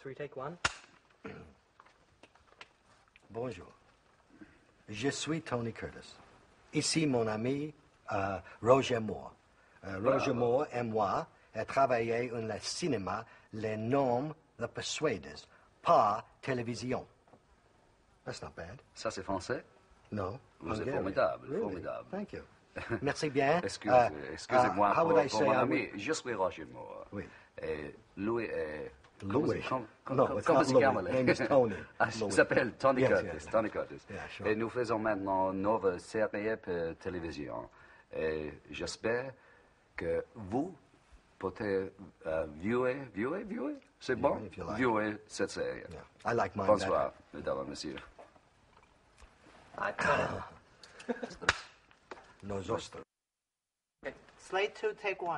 3, take 1. Bonjour. Je suis Tony Curtis. Ici mon ami Roger Moore. Roger Moore et moi avons travaillé dans le cinéma Les Noms The Persuaders, par télévision. That's not bad. Ça, c'est français? No. Vous êtes Hungarian. formidable, Really? formidable. Thank you. Merci bien. Excusez-moi how would I pour say mon I ami. Je suis Roger Moore. Oui. Et lui est... Louis. Comment it's se not Louis. chiama? Name is Tony. Il Louis. s'appelle Tony Yes, Curtis. yes. Tony Curtis. Yeah, sure. Et nous faisons maintenant une nouvelle série pour télévision. Et j'espère que vous pouvez viewer, c'est bon? if you like. Viewer cette série. Yeah. I like mine Bonsoir, mesdames et messieurs. Nosostro. Okay. Slate 2, take 1.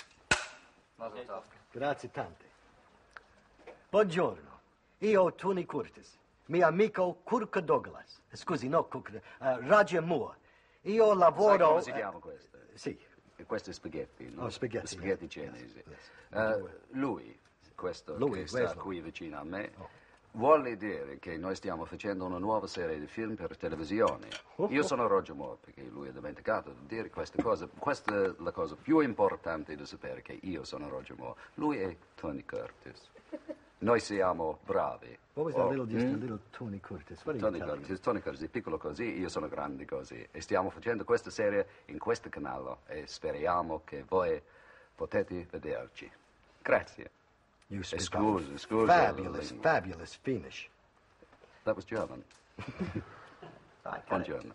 Grazie tante. Buongiorno. Io Tony Curtis. Mio amico Kirk Douglas. Scusi, no Kirk. Roger Moore. Io Sai lavoro... come si chiama questo? Sì. Questo è spaghetti, no? Oh, spaghetti. Spaghetti Yes, cinesi. yes. Lui, questo Lui, che sta questo. qui vicino a me, Oh. vuole dire che noi stiamo facendo una nuova serie di film per televisione. Io sono Roger Moore, perché lui ha dimenticato di dire queste cose. Questa è la cosa più importante da sapere, che io sono Roger Moore. Lui è Tony Curtis. Noi siamo bravi. What was that little Tony Curtis? What are Tony you telling Curtis, Tony Curtis è piccolo così, io sono grande così. E stiamo facendo questa serie in questo canale e speriamo che voi potete vederci. Grazie. me? You speak Scusa. fabulous Finnish. That was German. Buongiorno.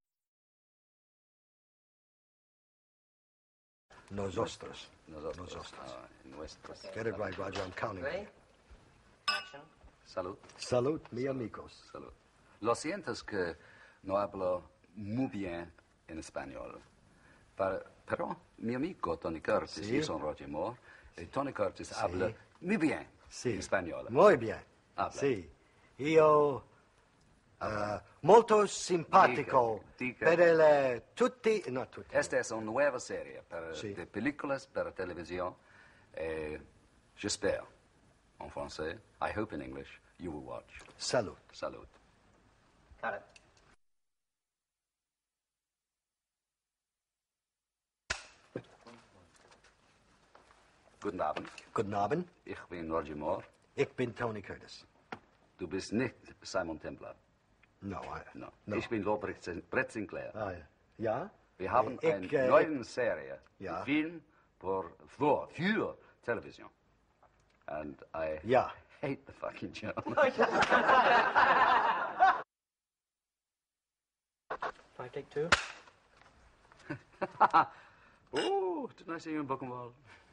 Nosotros. Nosotros. Nuestros. Get it right, Roger. I'm counting. Ready? Action. Salud. Salud, mi amigos. Salud. Lo siento que no hablo muy bien en español. Pero mi amigo Tony Curtis, Sí. io sono Roger Moore, e Tony Curtis habla muy bien en español. Muy bien. Habla. Sì. Io molto simpatico Dica. per tutti, no tutti. Esta es una nueva serie Sí. de películas para televisión. J'espère, en français, I hope in English, you will watch. Salud. Salud. Got it. Guten Abend, Guten Abend. ich bin Roger Moore. Ich bin Tony Curtis. Du bist nicht Simon Templar. No, No. no. Ich bin Lobrecht Brett Sinclair. Ah, ja. Ja? Wir haben Ich, eine neue Serie, ja. einen Film für Television. And I Ja. hate the fucking German. 5, take 2. Oh, didn't I see you in Buchenwald?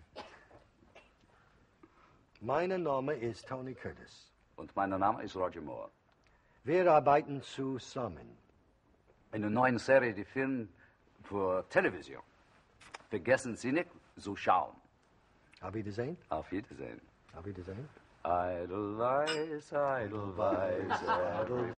Mein Name ist Tony Curtis. Und mein Name ist Roger Moore. Wir arbeiten zusammen. In der neuen Serie, die Film für Television. Vergessen Sie nicht zu schauen. Auf Wiedersehen. Auf Wiedersehen. Auf Wiedersehen. Edelweiss, Edelweiss, Edelweiss.